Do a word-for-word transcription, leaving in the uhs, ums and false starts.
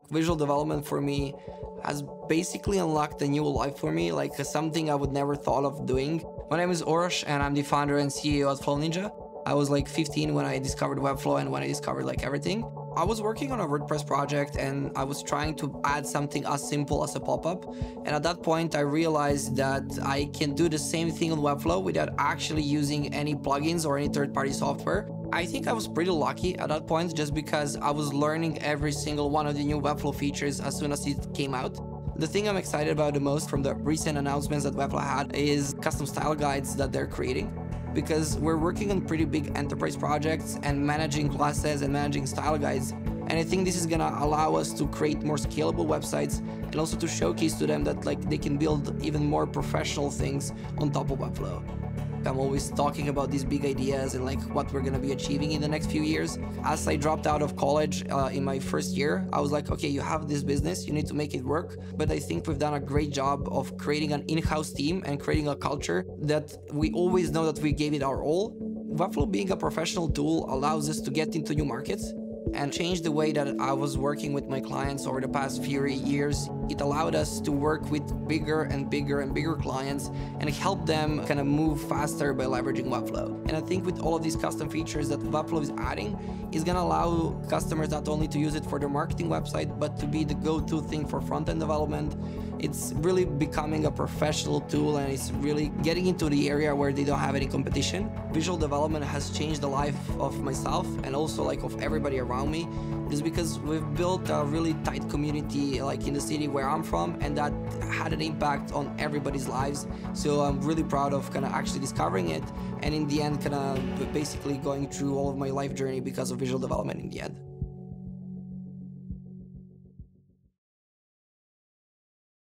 Visual development for me has basically unlocked a new life for me, like something I would never thought of doing. My name is Orosh and I'm the founder and C E O at Flow Ninja. I was like fifteen when I discovered Webflow and when I discovered like everything. I was working on a WordPress project and I was trying to add something as simple as a pop-up. And at that point, I realized that I can do the same thing on Webflow without actually using any plugins or any third-party software. I think I was pretty lucky at that point just because I was learning every single one of the new Webflow features as soon as it came out. The thing I'm excited about the most from the recent announcements that Webflow had is custom style guides that they're creating. Because we're working on pretty big enterprise projects and managing classes and managing style guides. And I think this is gonna allow us to create more scalable websites and also to showcase to them that like they can build even more professional things on top of Webflow. I'm always talking about these big ideas and like what we're gonna be achieving in the next few years. As I dropped out of college uh, in my first year, I was like, okay, you have this business, you need to make it work. But I think we've done a great job of creating an in-house team and creating a culture that we always know that we gave it our all. Webflow being a professional tool allows us to get into new markets and change the way that I was working with my clients over the past few years. It allowed us to work with bigger and bigger and bigger clients and help them kind of move faster by leveraging Webflow. And I think with all of these custom features that Webflow is adding, is gonna allow customers not only to use it for their marketing website, but to be the go-to thing for front-end development. It's really becoming a professional tool and it's really getting into the area where they don't have any competition. Visual development has changed the life of myself and also like of everybody around me, is because we've built a really tight community like in the city where I'm from, and that had an impact on everybody's lives. So I'm really proud of kind of actually discovering it and in the end kind of basically going through all of my life journey because of visual development in the end.